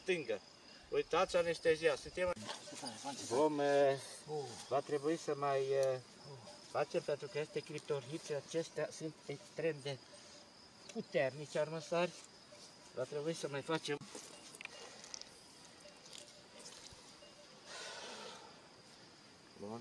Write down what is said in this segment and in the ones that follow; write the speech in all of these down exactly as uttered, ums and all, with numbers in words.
stângă. Uitați anestezia. Suntem... Vom, va trebui să mai facem, pentru că este criptorhiți, acestea sunt extrem de puternici armăsari. Va trebui să mai facem. Bun.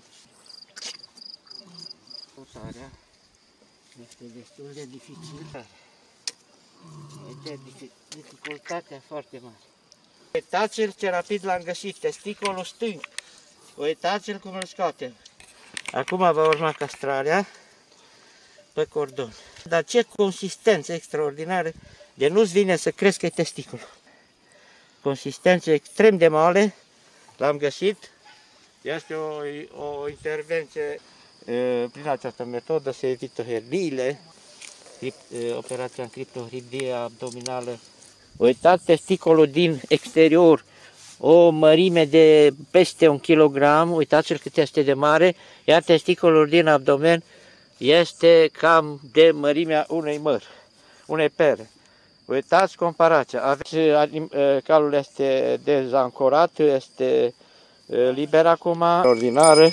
Putarea este destul de dificilă. Este dificultatea foarte mare. Uitați-l ce rapid l-am găsit, testicolul stâng. Uitați-l cum îl scoatem. Acum va urma castrarea pe cordon. Dar ce consistență extraordinară, de nu-ți vine să crezi că e testicolul. Consistență extrem de moale, l-am găsit. Este o, o intervenție prin această metodă, se evită herniile, operația în criptohridie abdominală. Uitați testicolul din exterior, o mărime de peste un kilogram, uitați-l cât este de mare, iar testicolul din abdomen este cam de mărimea unei mări, unei pere. Uitați comparația, aveți, calul este dezancorat, este liber acum, ordinară.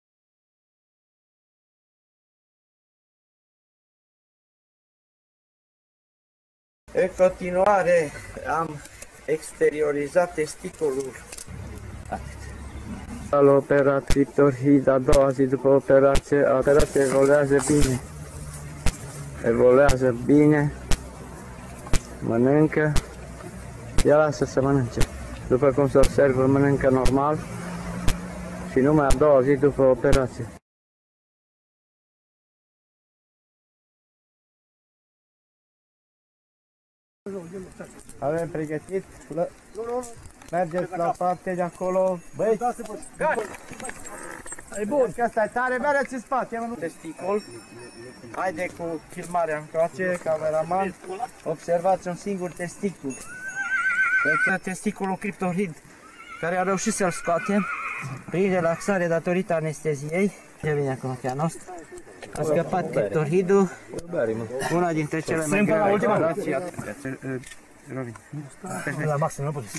În continuare am exteriorizat testicolul. Al operat criptorhid, a doua zi după operație, operația evoluează bine. Evoluează bine, mănâncă, ia lasă să mănânce. După cum se observă, mănâncă normal și numai a doua zi după operație. Avem pregătit? Mergeți la parte de acolo. Băi, e bun, că ăsta e tare, mergeți în spate. Testicol. Haide cu filmarea încoace, cameraman. Observați un singur testicul. Deci testiculul criptorhid, care a reușit să-l scoatem prin relaxare datorită anesteziei. Ce vine acum pe a noastră? A scăpat criptorhidul, una dintre cele mai grave operații. La maxim, nu puteți.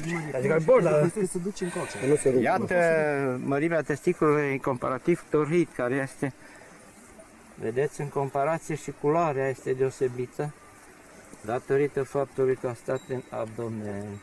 Iată mărimea testiculului în comparativ torhid, care este, vedeți, în comparație și culoarea este deosebită, datorită faptului că a stat în abdomen.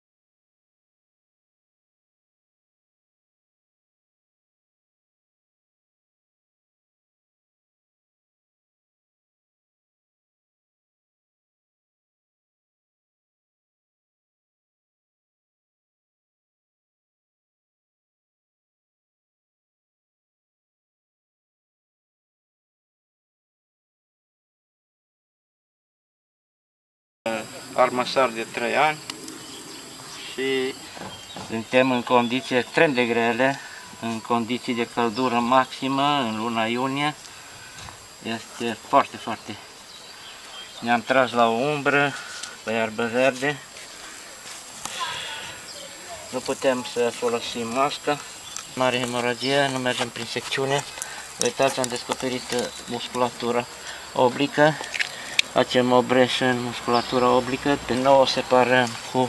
Armăsar de trei ani și suntem în condiții extrem de grele, în condiții de căldură maximă în luna iunie. Este foarte, foarte... Ne-am tras la o umbră, pe iarbă verde. Nu putem să folosim mască. Mare hemoragie, nu mergem prin secțiune. Uitați, am descoperit musculatura oblică. Facem o breșă în musculatura oblică, de nou o separăm cu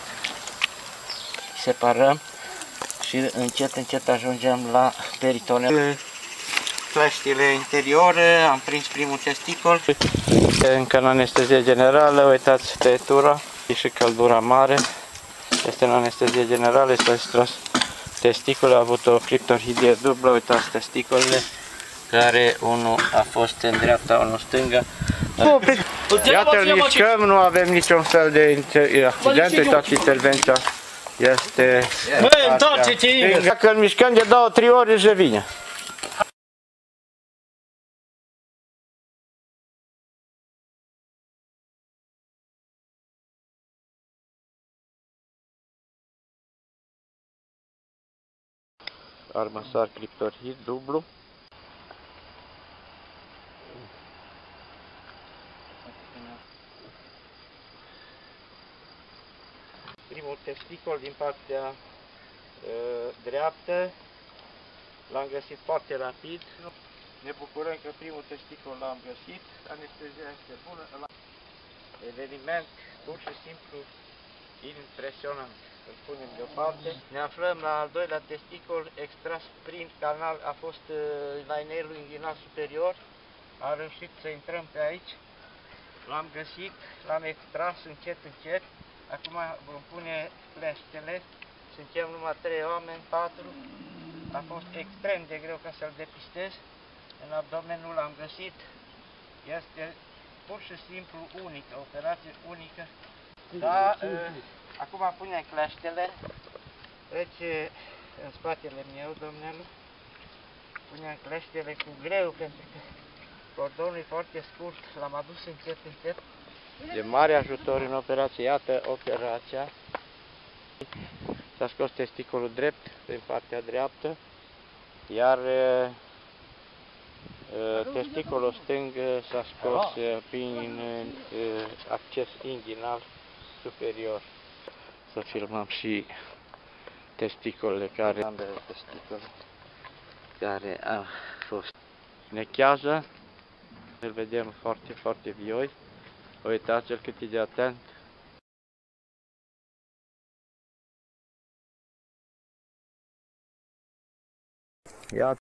separăm și încet încet ajungem la peritoneu. Cleștile interioare, am prins primul testicol. Încă în anestezie generală, uitați tăietura și căldura mare. Este în anestezie generală, este extras testicolul, a avut o criptorhidie dublă, uitați testicolele, care unul a fost în dreapta, unul stânga. Iată, mișcăm, nu avem niciun fel de accident, toată intervenția este... Băi, întoarce-te! Dacă îl mișcăm de două, trei ori, își revine. Armăsar criptorhid dublu. Primul testicol din partea uh, dreaptă l-am găsit foarte rapid. Ne bucurăm că primul testicol l-am găsit. Anestezia este bună. Eveniment pur și simplu impresionant. îl punem deoparte. Ne aflăm la al doilea testicol extras prin canal, a fost uh, la inelul inghinal superior. Am reușit să intrăm pe aici. L-am găsit, l-am extras încet, încet. Acum vom pune fleștele. Suntem numai trei oameni, patru. A fost extrem de greu ca să-l depistez. În abdomen nu l-am găsit. Este pur și simplu unică, operație unică. Da, uh, acum punem cleștele. Trece în spatele meu, domnilor. Punem cleștele cu greu pentru că cordonul e foarte scurt. L-am adus încet, încet. De mare ajutor în operație. Iată operația. S-a scos testicolul drept din partea dreaptă, iar uh, testicolul stâng s-a scos uh, prin uh, acces inghinal superior. Să filmăm și testicolele care, ambele testicole care au fost nechează. Îl vedem foarte, foarte vioi. Uitați-l cât e de atent. Iată